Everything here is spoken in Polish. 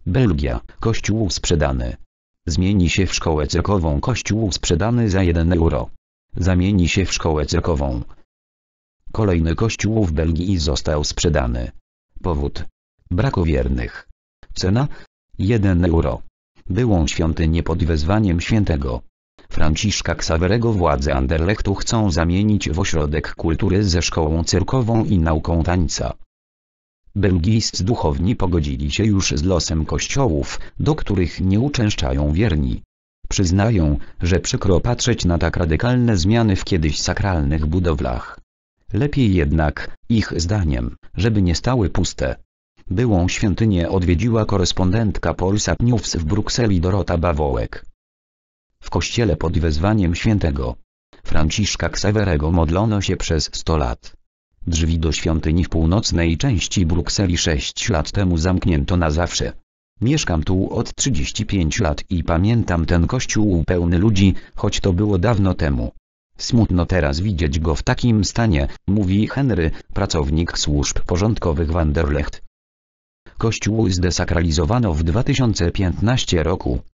Belgia, kościół sprzedany. Zmieni się w szkołę cyrkową. Kościół sprzedany za 1 euro. Zamieni się w szkołę cyrkową. Kolejny kościół w Belgii został sprzedany. Powód: brak wiernych. Cena: 1 euro. Byłą świątynię pod wezwaniem świętego Franciszka Xaverego władze Anderlechtu chcą zamienić w ośrodek kultury ze szkołą cyrkową i nauką tańca. Belgijscy duchowni pogodzili się już z losem kościołów, do których nie uczęszczają wierni. Przyznają, że przykro patrzeć na tak radykalne zmiany w kiedyś sakralnych budowlach. Lepiej jednak, ich zdaniem, żeby nie stały puste. Byłą świątynię odwiedziła korespondentka Polsat News w Brukseli Dorota Bawołek. W kościele pod wezwaniem świętego Franciszka Xaverego modlono się przez 100 lat. Drzwi do świątyni w północnej części Brukseli 6 lat temu zamknięto na zawsze. Mieszkam tu od 35 lat i pamiętam ten kościół pełny ludzi, choć to było dawno temu. Smutno teraz widzieć go w takim stanie, mówi Henry, pracownik służb porządkowych w Anderlecht. Kościół zdesakralizowano w 2015 roku.